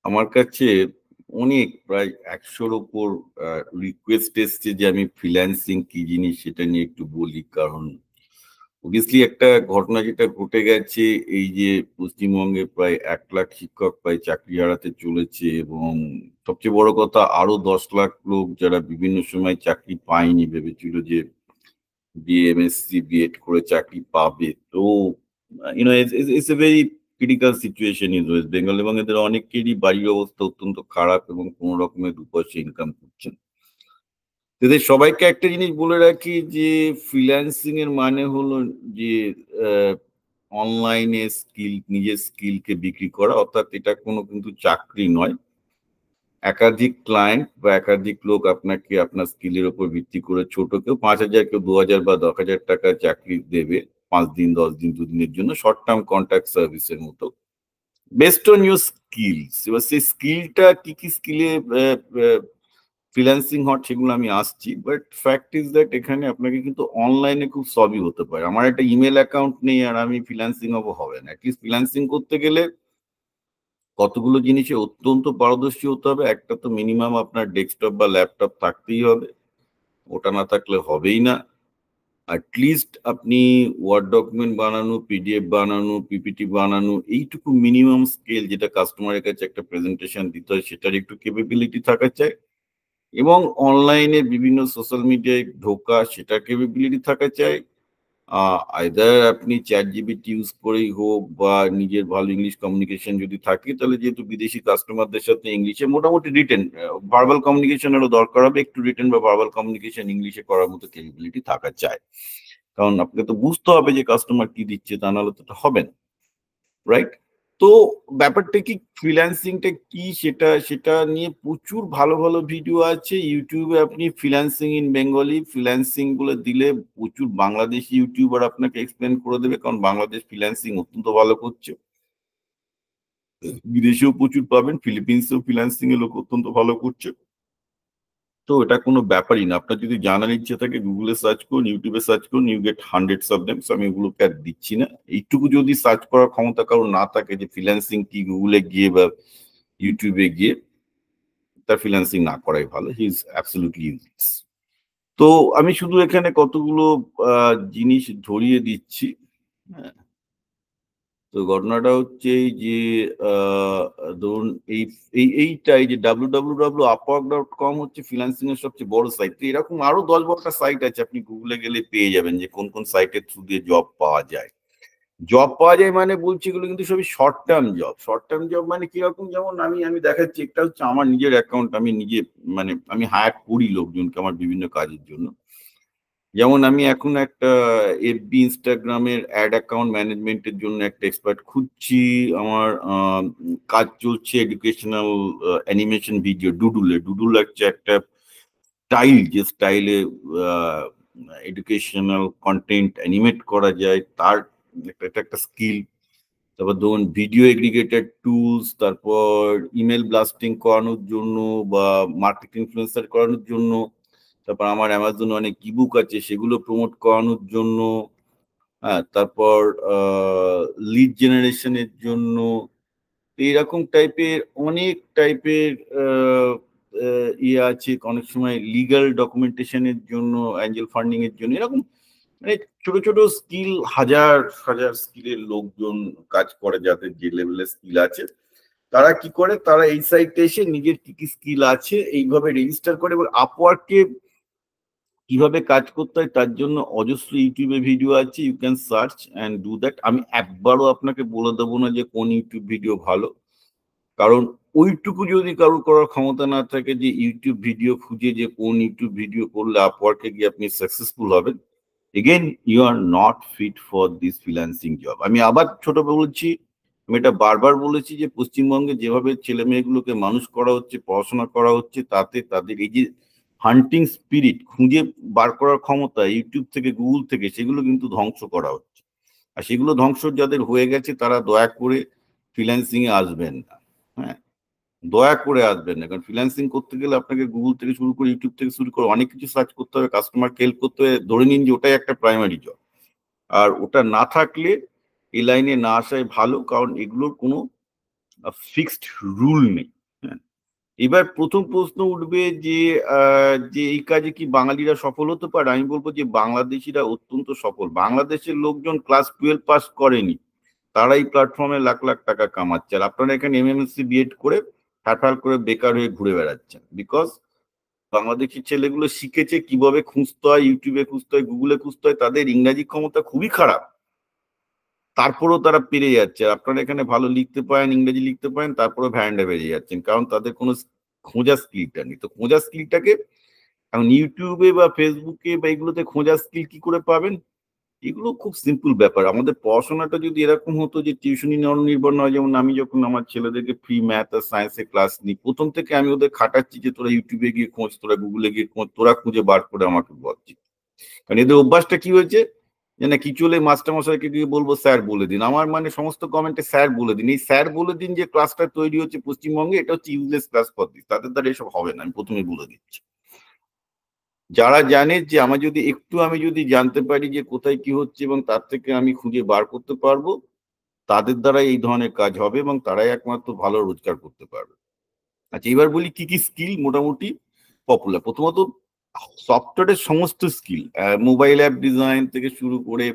আমার কাছে অনেক প্রায় ১০০-র উপর রিকোয়েস্ট এসছে যে আমি ফ্রিল্যান্সিং কি জিনিস সেটা নিয়ে একটু বলি। কারণ অবভিয়াসলি একটা ঘটনা যেটা ঘটে গেছে, এই যে পশ্চিমবঙ্গে প্রায় ১ লাখ শিক্ষক প্রায় চাকরি হারাতে চলেছে এবং সবচেয়ে বড় কথা আরো ১০ লাখ লোক যারা বিভিন্ন সময় চাকরি পায়নি ভেবেছিল যে বিএমএসসি বিএড করে চাকরি পাবে। তো it's a very critical situation in West Bengal এবং এদের অনেকেরই বাড়ির অবস্থা অত্যন্ত খারাপ এবং কোনো রকমের ২ পয়সা ইনকাম করছেন। এদের সবাইকে একটা জিনিস বলে রাখি যে ফ্রিল্যান্সিং এর মানে হলো যে অনলাইনে নিজের স্কিলকে বিক্রি করা, অর্থাৎ এটা কোনো কিন্তু চাকরি নয়। একাধিক ক্লায়েন্ট বা একাধিক লোক আপনাকে আপনার স্কিলের উপর ভিত্তি করে ছোট কেউ ৫,০০০ কেউ ২,০০০ বা ১০,০০০ টাকার চাকরি দেবে ৫ দিন ১০ দিন ২ দিনের জন্য, শর্ট টার্ম কন্ট্রাক্ট সার্ভিসের মতো, বেস্ট অন ইউর স্কিলস। এবার সেই স্কিলটা কি কি স্কিলে ফ্রিল্যান্সিং হট সেগুলো আমি আসছি, বাট ফ্যাক্ট ইজ দ্যাট এখানে আপনাকে কিন্তু অনলাইনে খুব সবই হতে পারে। আমার একটা ইমেল অ্যাকাউন্ট নেই আর আমি ফ্রিল্যান্সিং হবো, হবে না। অ্যাটলিস্ট ফ্রিল্যান্সিং করতে গেলে কতগুলো জিনিসে অত্যন্ত পারদর্শী হতে হবে। একটা তো মিনিমাম আপনার ডেস্কটপ বা ল্যাপটপ থাকতেই হবে, ওটা না থাকলে হবেই না। অ্যাটলিস্ট আপনি ওয়ার্ড ডকুমেন্ট বানানো, পিডিএফ বানানো, পিপিটি বানানো, এইটুকু মিনিমাম স্কেল যেটা কাস্টমারের কাছে একটা প্রেজেন্টেশন দিতে হয় সেটার একটু ক্যাপাবিলিটি থাকা চাই। এবং অনলাইনে বিভিন্ন সোশ্যাল মিডিয়ায় ঢোকা সেটার ক্যাপাবিলিটি থাকা চাই। আইদার আপনি চ্যাট জিপিটি ইউজ করেই হোক বা নিজের ভালো ইংলিশ কমিউনিকেশন যদি থাকে, তাহলে যেহেতু বিদেশি কাস্টমারদের সাথে ইংলিশে মোটামুটি রিটেন, ভার্বাল কমিউনিকেশনেরও দরকার হবে, একটু রিটেন বা ভার্বাল কমিউনিকেশন ইংলিশে করার মতো ক্যাপাবিলিটি থাকা চাই। কারণ আপনাকে তো বুঝতে হবে যে কাস্টমার কি দিচ্ছে, তা নাহলে তো হবে না, রাইট? তো ব্যাপারটা কি, ফ্রিল্যান্সিংটা কি সেটা সেটা নিয়ে প্রচুর ভালো ভালো ভিডিও আছে ইউটিউবে। আপনি ফ্রিল্যান্সিং ইন বেঙ্গলি ফ্রিল্যান্সিং বলে দিলে প্রচুর বাংলাদেশি ইউটিউবার আপনাকে এক্সপ্লেন করে দেবে, কারণ বাংলাদেশ ফ্রিল্যান্সিং অত্যন্ত ভালো করছে। বিদেশেও প্রচুর পাবেন, ফিলিপিন্সেও ফ্রিল্যান্সিং এর লোক অত্যন্ত ভালো করছে। তো এটা কোনো ব্যাপারই না। আপনার যদি জানার ইচ্ছে থাকে গুগলে সার্চ করুন, ইউটিউবে সার্চ করুন, you get hundreds of them. আমি ওগুলোকে আর দিচ্ছি না। এইটুকু যদি সার্চ করার ক্ষমতা কারণ না থাকে যে ফ্রিল্যান্সিং কি, গুগলে গিয়ে বা ইউটিউবে গিয়ে, তার ফ্রিল্যান্সিং না করাই ভালো। He is absolutely useless. তো আমি শুধু এখানে কতগুলো জিনিস ধরিয়ে দিচ্ছি। হ্যাঁ, তো ঘটনাটা হচ্ছে এই যে ধরুন এইটাই যে www.upwork.com হচ্ছে ফ্রিল্যান্সিং এর সবচেয়ে বড় সাইট। তো এরকম আরো ১০-১২টা সাইট আছে, আপনি গুগলে গেলে পেয়ে যাবেন যে কোন কোন সাইটের থ্রু দিয়ে জব পাওয়া যায়। জব পাওয়া যায় মানে বলছি এগুলো কিন্তু সবই short term job. Short term job মানে কিরকম, যেমন আমি দেখাচ্ছি, একটা হচ্ছে আমার নিজের অ্যাকাউন্ট, আমি নিজে মানে আমি হায়ার করি লোকজনকে আমার বিভিন্ন কাজের জন্য। যেমন আমি এখন একটা এফবি ইনস্টাগ্রামের অ্যাড অ্যাকাউন্ট ম্যানেজমেন্টের জন্য একটা এক্সপার্ট খুঁজছি। আমার কাজ চলছে এডুকেশনাল অ্যানিমেশন ভিডিও ডুডুলে। ডুডুল হচ্ছে একটা স্টাইল, যে স্টাইলে এডুকেশনাল কন্টেন্ট অ্যানিমেট করা যায়, তার এটা একটা স্কিল। তারপর ধরুন ভিডিও এগ্রিগেটেড টুলস, তারপর ইমেল ব্লাস্টিং করানোর জন্য বা মার্কেটিং ইনফ্লুয়েন্সার করানোর জন্য, তারপর আমার অ্যামাজনে অনেক ইবুক আছে সেগুলো প্রমোট করানোর জন্য, হ্যাঁ, তারপর লিড জেনারেশনের জন্য, এইরকম টাইপের অনেক টাইপের ইয়ে আছে। অনেক সময় লিগাল ডকুমেন্টেশনের জন্য, অ্যাঞ্জেল ফান্ডিং এর জন্য, এরকম মানে ছোট ছোট স্কিল, হাজার হাজার স্কিলের লোকজন কাজ করে, যাদের যে লেভেলের স্কিল আছে। তারা কি করে, তারা এই সাইটে এসে নিজের কি কি স্কিল আছে এইভাবে রেজিস্টার করে, এবং আপওয়ার্কে কিভাবে কাজ করতে হয় তার জন্য অজস্র ইউটিউবে ভিডিও আছে। You can search and do that. আমি একবারও আপনাকে বলে দেবো না যে কোন ইউটিউব ভিডিও ভালো, কারণ ওইটুকু যদি কারোর করার ক্ষমতা না থাকে যে ইউটিউব ভিডিও খুঁজে যে কোন ইউটিউব ভিডিও করলে আপওয়ার্কে গিয়ে আপনি সাকসেসফুল হবেন, again you are not fit for this freelancing job. আমি আবার ছোট বলছি, আমি এটা বারবার বলেছি যে পশ্চিমবঙ্গে যেভাবে ছেলে মেয়েগুলোকে মানুষ করা হচ্ছে, পড়াশোনা করা হচ্ছে, তাতে তাদের এই যে হান্টিং স্পিরিট, খুঁজে বার করার ক্ষমতা ইউটিউব থেকে গুগল থেকে, সেগুলো কিন্তু ধ্বংস করা হচ্ছে। আর সেগুলো ধ্বংস যাদের হয়ে গেছে তারা দয়া করে ফ্রিল্যান্সিং এ আসবেন না। হ্যাঁ, দয়া করে আসবেন না, কারণ ফ্রিল্যান্সিং করতে গেলে আপনাকে গুগল থেকে শুরু করে ইউটিউব থেকে শুরু করে অনেক কিছু সার্চ করতে হবে, কাস্টমার হেল্প করতে হবে। ধরে নিন যে ওটাই একটা প্রাইমারি জব, আর ওটা না থাকলে এই লাইনে না আসাই ভালো, কারণ এগুলোর কোনো ফিক্সড রুল নেই। এবার প্রথম প্রশ্ন উঠবে যে যে এই কাজে কি বাঙালিরা সফল হতে পারে? আমি বলবো যে বাংলাদেশিরা অত্যন্ত সফল। বাংলাদেশের লোকজন ক্লাস 12 পাস করেনি, তারা এই প্ল্যাটফর্মে লাখ লাখ টাকা কামাচ্ছে। আর আপনারা এখানে এমএমএসসি বিএড করে ঠাঠাল করে বেকার হয়ে ঘুরে বেড়াচ্ছেন, বিকজ বাংলাদেশি ছেলেগুলো শিখেছে কিভাবে খুঁজতে হয়, ইউটিউবে খুঁজতে হয়, গুগলে খুঁজতে হয়। তাদের ইংরাজি ক্ষমতা খুবই খারাপ, তারপরেও তারা পেরে যাচ্ছে। আপনারা এখানে ভালো লিখতে পারেন, ইংরেজি লিখতে পারেন, তারপরেও ভ্যারান্ডা বেরিয়ে যাচ্ছেন, কারণ তাদের কোনো খোঁজার স্কিলটা নেই। তো খোঁজার স্কিলটাকে এখন ইউটিউবে বা ফেসবুকে বা এগুলোতে খোঁজার স্কিল কি করে পাবেন? এগুলো খুব সিম্পল ব্যাপার। আমাদের পড়াশোনাটা যদি এরকম হতো যে টিউশনি নির্ভর নয়, যেমন আমি যখন আমার ছেলেদেরকে ফ্রি ম্যাথ আর সায়েন্সের ক্লাস নিই, প্রথম থেকে আমি ওদের খাটাচ্ছি যে তোরা ইউটিউবে গিয়ে খোঁজ, তোরা গুগলে গিয়ে খোঁজ, তোরা খুঁজে বার করে আমাকে বলছি। কারণ এদের অভ্যাসটা কি হয়েছে যে না কিছু হলে মাস্টারমশাইকে গিয়ে বলবো স্যার বলে দিন। আমার মানে সমস্ত কমেন্টে স্যার বলে দিন। এই স্যার বলে দিন যে ক্লাসটা তৈরি হচ্ছে পশ্চিমবঙ্গে, এটা হচ্ছে ইউজলেস ক্লাস পদ্ধতি। তাদের দ্বারা এসব হবে না, আমি প্রথমে বলে দিচ্ছি। যারা জানে যে আমি যদি জানতে পারি যে কোথায় কি হচ্ছে এবং তার থেকে আমি খুঁজে বার করতে পারবো, তাদের দ্বারা এই ধরনের কাজ হবে এবং তারাই একমাত্র ভালো রোজগার করতে পারবে। আচ্ছা, এবার বলি কি কি স্কিল মোটামুটি পপুলার। প্রথমত সফটওয়্যারের সমস্ত স্কিল, মোবাইল অ্যাপ ডিজাইন থেকে শুরু করে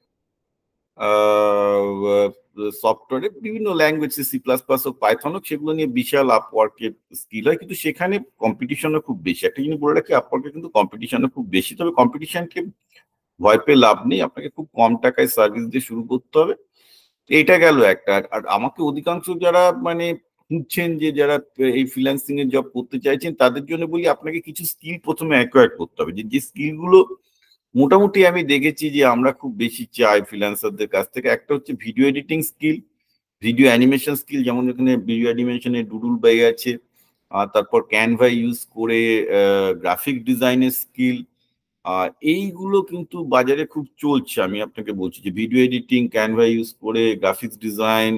সফটওয়্যারে বিভিন্ন ল্যাঙ্গুয়েজ, সি প্লাস প্লাস হোক, পাইথন হোক, সেগুলো নিয়ে বিশাল আপওয়ার্কের স্কিল হয়, কিন্তু সেখানে কম্পিটিশনও খুব বেশি। একটা জিনিস বলে রাখি, আপওয়ার্কে কিন্তু কম্পিটিশনও খুব বেশি। তবে কম্পিটিশনকে ভয় পেয়ে লাভ নেই, আপনাকে খুব কম টাকায় সার্ভিস দিয়ে শুরু করতে হবে। এটা গেল একটা। আর আমাকে অধিকাংশ যারা মানে খুঁজছেন, যে যারা এই ফ্রিল্যান্সিং এর জব করতে চাইছেন, তাদের জন্য বলি আপনাকে কিছু স্কিল প্রথমে অ্যাকোয়ার করতে হবে। যে স্কিলগুলো মোটামুটি আমি দেখেছি যে আমরা খুব বেশি চাই ফ্রিল্যান্সারদের কাছ থেকে, একটা হচ্ছে video editing skill, video animation skill, যেমন এখানে ভিডিও অ্যানিমেশনে ডুডুল বাই আছে, আর তারপর ক্যানভা ইউজ করে গ্রাফিক ডিজাইনের স্কিল। এইগুলো কিন্তু বাজারে খুব চলছে। আমি আপনাকে বলছি যে ভিডিও এডিটিং, ক্যানভা ইউজ করে গ্রাফিক্স ডিজাইন,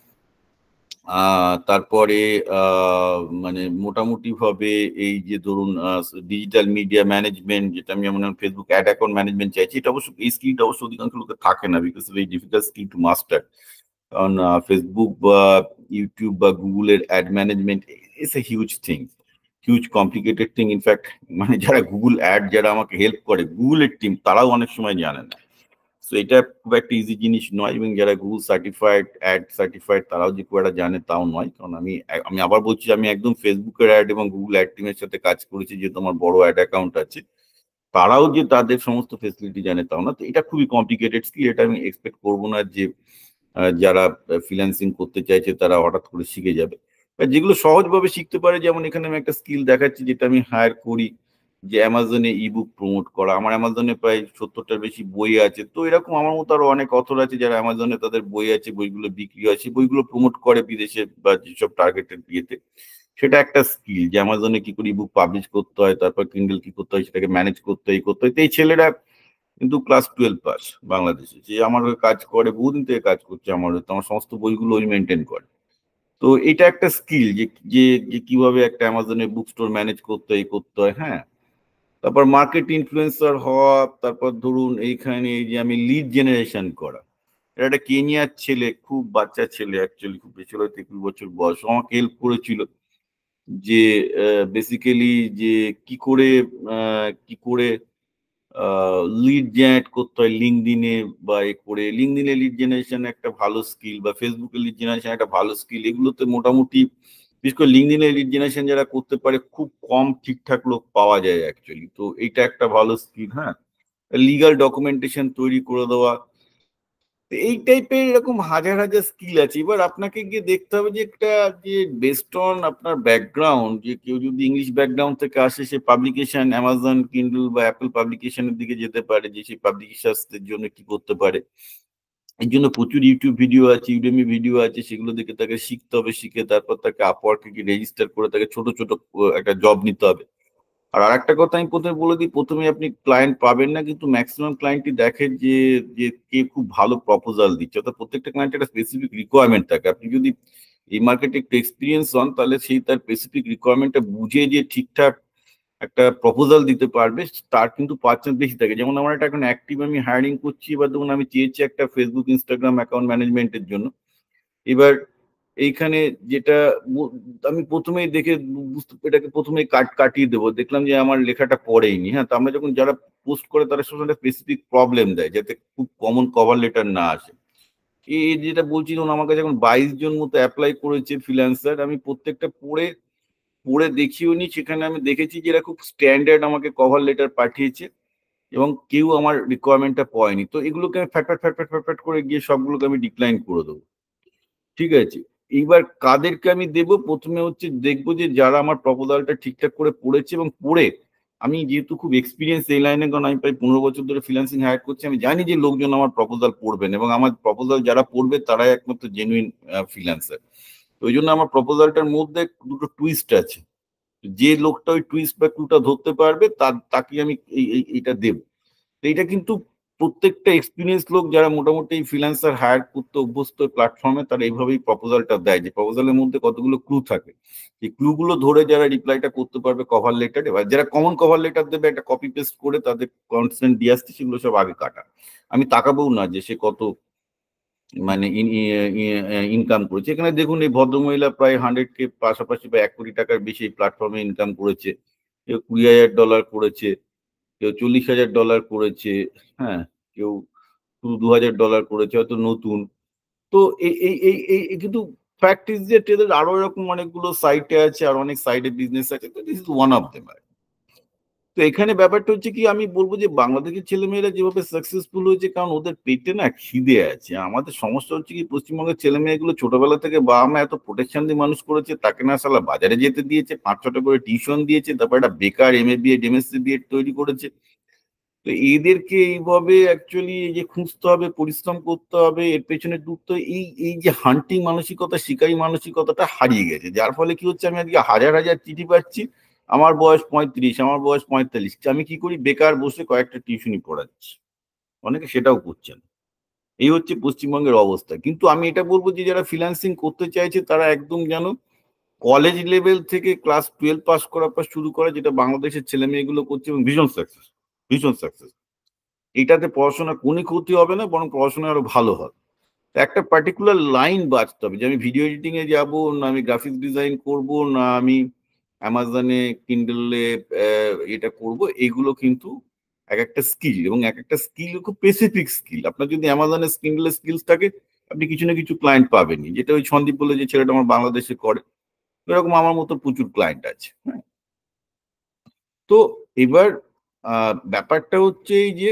তারপরে মানে মোটামুটি ভাবে এই যে ধরুন ডিজিটাল মিডিয়া ম্যানেজমেন্ট, যেটা আমি যেমন ফেসবুক অ্যাড অ্যাকাউন্ট ম্যানেজমেন্ট চাইছি, এটা অবশ্য এই স্কিলটা অবশ্য অধিকাংশ লোকের থাকে না, because very difficult skill to master. কারণ ফেসবুক বা ইউটিউব বা গুগলের ad management is a huge thing, huge complicated thing. In fact মানে যারা গুগল অ্যাড, যারা আমাকে হেল্প করে গুগলের টিম, তারাও অনেক সময় জানে না। তো এটা খুব একটা ইজি জিনিস নয়, এবং যারা গুগল সার্টিফাইড, অ্যাড সার্টিফাইড, তারাও যে খুব একটা জানে তাও নয়। কারণ আমি আবার বলছি, আমি একদম ফেসবুকের অ্যাড এবং গুগল অ্যাড টিমের সাথে কাজ করেছি, যে তোমার বড় অ্যাড অ্যাকাউন্ট আছে, তারাও যে তাদের সমস্ত ফেসিলিটি জানে তাও না। তো এটা খুবই কমপ্লিকেটেড স্কিল, এটা আমি এক্সপেক্ট করবো না যে যারা ফ্রিল্যান্সিং করতে চাইছে তারা হঠাৎ করে শিখে যাবে। যেগুলো সহজভাবে শিখতে পারে, যেমন এখানে আমি একটা স্কিল দেখাচ্ছি যেটা আমি হায়ার করি, যে অ্যামাজনে ইবুক প্রমোট করা। আমার অ্যামাজনে প্রায় 70টার বেশি বই আছে। তো এরকম আমার মতো আরো অনেক অথর আছে যারা অ্যামাজনে তাদের বই আছে, বইগুলো বিক্রি হয়, সেই বইগুলো প্রমোট করে বিদেশে বা যেসব টার্গেটেড ইয়েতে। সেটা একটা স্কিল, যে অ্যামাজনে কি করে ইবুক পাবলিশ করতে হয়, তারপর কিন্ডেল কি করতে হয়, সেটাকে ম্যানেজ করতে হয়, করতে হয়। তো এই ছেলেরা কিন্তু ক্লাস 12 পাস বাংলাদেশে, যে আমার হয়ে কাজ করে, বহুদিন থেকে কাজ করছে আমার হয়ে, তো আমার সমস্ত বইগুলো ওই মেনটেন করে। তো এটা একটা স্কিল, যে যে যে কিভাবে একটা অ্যামাজনে বুক স্টোর ম্যানেজ করতে হয়, করতে হয়। হ্যাঁ, তারপর মার্কেট ইনফ্লুয়েন্সার হওয়া, তারপর ধরুন এইখানে এই যে আমি লিড জেনারেশন করা। এটা একটা কেনিয়ার ছেলে, খুব বাচ্চা ছেলে, অ্যাকচুয়ালি খুব বেশি হলো 23 বছর বয়স, ও আমাকে হেল্প করেছিল যে বেসিক্যালি যে কি করে লিড জেনারেট করতে হয় লিঙ্কডিনে, বা এ করে লিঙ্কডিনে লিড জেনারেশন একটা ভালো স্কিল, বা ফেসবুকে লিড জেনারেশন একটা ভালো স্কিল। এগুলোতে মোটামুটি বিশেষ করে লিঙ্কডিনে লিড জেনারেশন যারা করতে পারে, খুব কম ঠিকঠাক লোক পাওয়া যায় অ্যাকচুয়ালি। তো এটা একটা ভালো স্কিল। হ্যাঁ, লিগাল ডকুমেন্টেশন তৈরি করে দেওয়া, এই টাইপের এরকম হাজার হাজার স্কিল আছে। এবার আপনাকে গিয়ে দেখতে হবে যে একটা, যে বেস্ট অন আপনার ব্যাকগ্রাউন্ড, যে কেউ যদি ইংলিশ ব্যাকগ্রাউন্ড থেকে আসে, সে পাবলিকেশন অ্যামাজন কিন্ডল বা অ্যাপল পাবলিকেশনের দিকে যেতে পারে, যে সেই পাবলিকেশনের জন্য কি করতে পারে। এই জন্য প্রচুর ইউটিউব ভিডিও আছে, ইউডেমি ভিডিও আছে, সেগুলো দেখে তাকে শিখতে হবে। শিখে তারপর তাকে আপওয়ার্কে কি রেজিস্টার করে তাকে ছোট ছোট একটা জব নিতে হবে। আর আরেকটা কথা আমি প্রথমে বলে দিই, প্রথমে আপনি ক্লায়েন্ট পাবেন না, কিন্তু ম্যাক্সিমাম ক্লায়েন্টই দেখে যে যে কে খুব ভালো প্রপোজাল দিচ্ছে। অর্থাৎ প্রত্যেকটা ক্লায়েন্টের একটা স্পেসিফিক রিকোয়ারমেন্ট থাকে। আপনি যদি এই মার্কেটে একটু এক্সপিরিয়েন্স হন, তাহলে সেই তার স্পেসিফিক রিকোয়ারমেন্টটা বুঝে যে ঠিকঠাক একটা প্রপোজাল দিতে পারবে, তার কিন্তু পার্সেন্ট বেশি থাকে। যেমন আমার একটা এখন অ্যাক্টিভ আমি হায়ারিং করছি, এবার ধরুন আমি চেয়েছি একটা ফেসবুক ইনস্টাগ্রাম অ্যাকাউন্ট ম্যানেজমেন্টের জন্য। এবার এইখানে যেটা আমি প্রথমেই দেখে এটাকে প্রথমেই কাটিয়ে দেবো, দেখলাম যে আমার লেখাটা পড়েইনি। হ্যাঁ, তো আমরা যখন যারা পোস্ট করে তারা সবসময় স্পেসিফিক প্রবলেম দেয় যাতে খুব কমন কভার লেটার না আসে। এই যেটা বলছি, ধরুন আমার কাছে এখন 22 জন মতো অ্যাপ্লাই করেছে ফ্রিল্যান্সার, আমি প্রত্যেকটা পড়ে পড়ে দেখিও নি, সেখানে আমি দেখেছি যে এরা খুব স্ট্যান্ডার্ড আমাকে কভার লেটার পাঠিয়েছে এবং কেউ আমার রিকোয়ারমেন্টটা পায়নি। তো এগুলোকে আমি ফ্যাট করে গিয়ে সবগুলোকে আমি ডিক্লাইন করে দেবো। ঠিক আছে, এইবার কাদেরকে আমি দেব, প্রথমে হচ্ছে দেখবো যে যারা আমার প্রপোজালটা ঠিকঠাক করে পড়েছে এবং পড়ে, আমি যেহেতু খুব এক্সপিরিয়েন্স এই লাইনে, কারণ আমি প্রায় 15 বছর ধরে ফ্রিল্যান্সিং হায়ার করছি, আমি জানি যে লোকজন আমার প্রপোজাল পড়বেন এবং আমার প্রপোজাল যারা পড়বে তারাই একমাত্র জেনুইন ফ্রিল্যান্সার। ওই জন্য আমার প্রপোজালটার মধ্যে দুটো টুইস্ট আছে, যে লোকটা ওই টুইস্ট বা ক্লুটা ধরতে পারবে তাকে আমি এইটা দেবো। এইটা কিন্তু প্রত্যেকটা এক্সপিরিয়েন্স লোক যারা মোটামুটি ফ্রিল্যান্সার হায়ার করতে অভ্যস্ত প্ল্যাটফর্মে, তারা এইভাবেই প্রপোজালটা দেয়, যে প্রপোজালের মধ্যে কতগুলো ক্লু থাকে, এই ক্লুগুলো ধরে যারা রিপ্লাইটা করতে পারবে কভার লেটার, এবার যারা কমন কভার লেটার দেবে একটা কপি পেস্ট করে তাদের কনসেন্ট দিয়ে আসছে, সেগুলো সব আগে কাটা। আমি তাকাবো না যে সে কত মানে ইনকাম করেছে। এখানে দেখুন এই ভদ্রমহিলা প্রায় 100K পাশাপাশি বা 1 কোটি টাকার বেশি এই প্ল্যাটফর্মে ইনকাম করেছে। কেউ $20,000 করেছে, কেউ $40,000 করেছে, হ্যাঁ, কেউ শুধু $2,000 করেছে, হয়তো নতুন। তো কিন্তু ফ্যাক্ট ইজ যে এদের আরো এরকম অনেকগুলো সাইটে আছে, আর অনেক সাইডে বিজনেস আছে, তো this is one of them. তো এখানে ব্যাপারটা হচ্ছে কি, আমি বলবো যে বাংলাদেশের ছেলেমেয়েরা যেভাবে সাকসেসফুল হয়েছে, কারণ ওদের পেটে না খিদে আছে। আমাদের সমস্যা হচ্ছে কি, পশ্চিমবঙ্গের ছেলেমেয়েগুলো ছোটবেলা থেকে বাবা মা এত প্রোটেকশন দিয়ে মানুষ করেছে, তাকে না সালা বাজারে যেতে দিয়েছে, 5-6টা করে টিউশন দিয়েছে, তারপর একটা বেকার MA বিএড MSc বিএড তৈরি করেছে। তো এদেরকে এইভাবে অ্যাকচুয়ালি এই যে খুঁজতে হবে, পরিশ্রম করতে হবে, এর পেছনে ডুবতে হবে, এই এই যে হান্টিং মানসিকতা, শিকারী মানসিকতাটা হারিয়ে গেছে। যার ফলে কি হচ্ছে, আমি আজকে হাজার হাজার চিঠি পাচ্ছি, আমার বয়স 35, আমার বয়স 45, আমি কি করি, বেকার বসে কয়েকটা টিউশনই পড়াচ্ছি, অনেকে সেটাও করছেন। এই হচ্ছে পশ্চিমবঙ্গের অবস্থা। কিন্তু আমি এটা বলবো যে যারা ফ্রিল্যান্সিং করতে চাইছে তারা একদম যেন কলেজ লেভেল থেকে ক্লাস 12 পাস করার পর শুরু করে, যেটা বাংলাদেশের ছেলে মেয়েগুলো করছে এবং ভীষণ সাকসেস, ভীষণ সাকসেস। এটাতে পড়াশোনা কোনো ক্ষতি হবে না, বরং পড়াশোনা আরো ভালো হবে। একটা পার্টিকুলার লাইন বাঁচতে হবে, যে আমি ভিডিও এডিটিং এ যাব, না আমি গ্রাফিক্স ডিজাইন করব, না আমি অ্যামাজনে কিন্ডলে এটা করব, এগুলো কিন্তু এক একটা স্কিল, এবং এক একটা স্কিল খুব স্পেসিফিক স্কিল। আপনার যদি অ্যামাজনে কিন্ডলের স্কিলস থাকে, আপনি কিছু না কিছু ক্লায়েন্ট পাবেনই, যেটা ওই সন্দীপ বলে যে ছেলেটা আমার বাংলাদেশে করে, এরকম আমার মতো প্রচুর ক্লায়েন্ট আছে। হ্যাঁ, তো এবার ব্যাপারটা হচ্ছে এই যে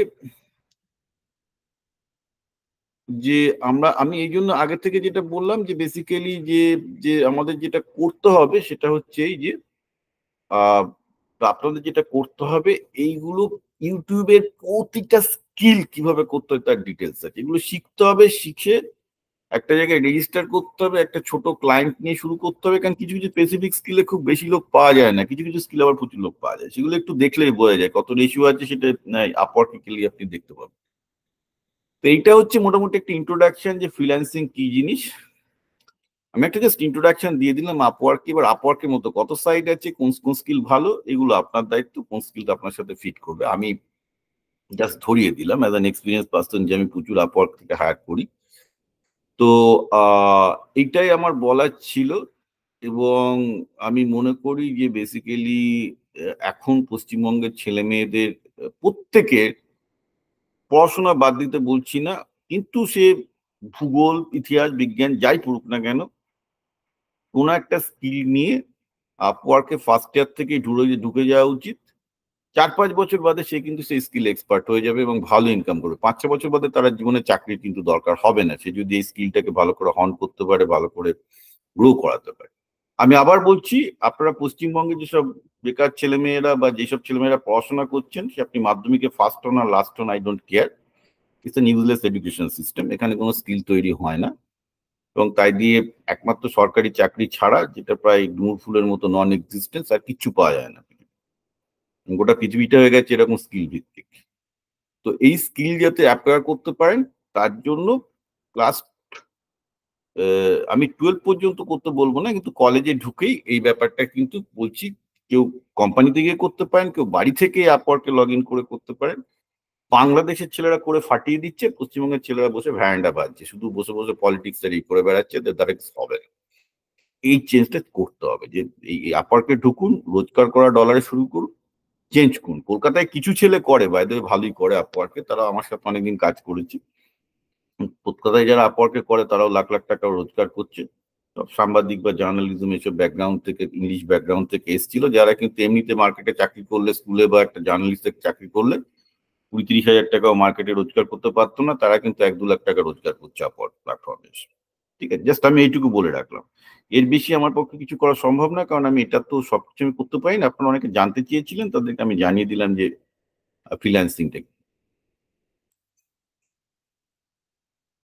যে আমি এই জন্য আগে থেকে যেটা বললাম, যে বেসিক্যালি যে যে আমাদের যেটা করতে হবে সেটা হচ্ছে এই যে আহ, আপনাদের যেটা করতে হবে, এইগুলো ইউটিউবের প্রতিটা স্কিল কিভাবে করতে হয় তার ডিটেলস আছে, এগুলো শিখতে হবে। শিখে একটা জায়গায় রেজিস্টার করতে হবে, একটা ছোট ক্লায়েন্ট নিয়ে শুরু করতে হবে, কারণ কিছু কিছু স্পেসিফিক স্কিলে খুব বেশি লোক পাওয়া যায় না, কিছু কিছু স্কিল আবার প্রচুর লোক পাওয়া যায়, সেগুলো একটু দেখলেই বোঝা যায় কত রেশিও আছে, সেটা আপওয়ার্কে গেলে আপনি দেখতে পাবেন। তো এইটা হচ্ছে মোটামুটি একটা ইন্ট্রোডাকশন যে ফ্রিল্যান্সিং কি জিনিস। আমি একটা জাস্ট ইন্ট্রোডাকশন দিয়ে দিলাম আপওয়ার্ক। এবার আপওয়ার্কের মতো কত সাইট আছে, কোন কোন স্কিল ভালো, এগুলো আপনার দায়িত্ব, কোন স্কিলটা আপনার সাথে ফিট করবে। আমি জাস্ট ধরিয়ে দিলাম অ্যাজ অ্যান এক্সপিরিয়েন্স পার্সন যে আমি প্রচুর আপওয়ার্ক থেকে হায়ার করি। তো আহ এইটাই আমার বলার ছিল। এবং আমি মনে করি যে বেসিক্যালি এখন পশ্চিমবঙ্গের ছেলে মেয়েদের প্রত্যেকের, পড়াশোনা বাদ দিতে বলছি না, কিন্তু সে ভূগোল, ইতিহাস, বিজ্ঞান যাই পড়ুক না কেন, কোনো একটা স্কিল নিয়ে আপওয়ার্কে ফার্স্ট ইয়ার থেকে ঢুকে যাওয়া উচিত। 4-5 বছর বাদে সে কিন্তু সেই স্কিল এক্সপার্ট হয়ে যাবে এবং ভালো ইনকাম করবে। 5-6 বছর বাদে তার জীবনে চাকরির কিন্তু দরকার হবে না, সে যদি এই স্কিলটাকে ভালো করে হন করতে পারে, ভালো করে গ্রো করাতে পারে। আমি আবার বলছি, আপনারা পশ্চিমবঙ্গে যেসব বেকার ছেলেমেয়েরা বা যেসব ছেলেমেয়েরা পড়াশোনা করছেন, সে আপনি মাধ্যমিকে ফার্স্ট হন আর লাস্ট হন, I don't care, it's an useless education system. এখানে কোনো স্কিল তৈরি হয় না, এবং তাই দিয়ে একমাত্র সরকারি চাকরি ছাড়া, যেটা প্রায় ডুমুর ফুলের মতো নন এক্সিস্টেন্স, আর কিচ্ছু পাওয়া যায় না। গোটা পৃথিবীটা হয়ে গেছে এরকম স্কিল ভিত্তিক। তো এই স্কিল যাতে অ্যাপ্লাই করতে পারেন, তার জন্য ক্লাস আমি 12 পর্যন্ত করতে বলবো না, কিন্তু কলেজে ঢুকেই এই ব্যাপারটা কিন্তু বলছি, কেউ কোম্পানিতে গিয়ে করতে পারেন, কেউ বাড়ি থেকে আপওয়ার্কে লগ ইন করে করতে পারেন। বাংলাদেশের ছেলেরা করে ফাটিয়ে দিচ্ছে, পশ্চিমবঙ্গের ছেলেরা বসে ভ্যারান্ডা বাজছে, শুধু বসে বসে পলিটিক্স এর এই করে বেড়াচ্ছে, দ্যাট ইজ হবে না। এই চেঞ্জটা করতে হবে যে এই আপওয়ার্কে ঢুকুন, রোজগার করা ডলারে শুরু করুন, চেঞ্জ করুন। কলকাতায় কিছু ছেলে করে, বাই দ্য ওয়ে ভালোই করে আপওয়ার্কে, তারা আমার সাথে অনেকদিন কাজ করেছে। কলকাতায় যারা আপওয়ার্কে করে তারাও লাখ লাখ টাকা রোজগার করছে। সব সাংবাদিক বা জার্নালিজম এসব ব্যাকগ্রাউন্ড থেকে, ইংলিশ ব্যাকগ্রাউন্ড থেকে এসেছিল, যারা কিন্তু এমনিতে মার্কেটে চাকরি করলে, স্কুলে বা একটা জার্নালিস্টের চাকরি করলে 20-30 হাজার টাকাও মার্কেটে রোজগার করতে পারতো না, তারা কিন্তু 1-2 লাখ টাকা রোজগার করছে আপওয়ার্ক প্ল্যাটফর্মে এসে। ঠিক আছে, জাস্ট আমি এইটুকু বলে রাখলাম। এর বেশি আমার পক্ষে কিছু করা সম্ভব না, কারণ আমি এটা তো সবকিছু আমি করতে পারি না। আপনারা অনেকে জানতে চেয়েছিলেন, তাদেরকে আমি জানিয়ে দিলাম যে ফ্রিল্যান্সিংটা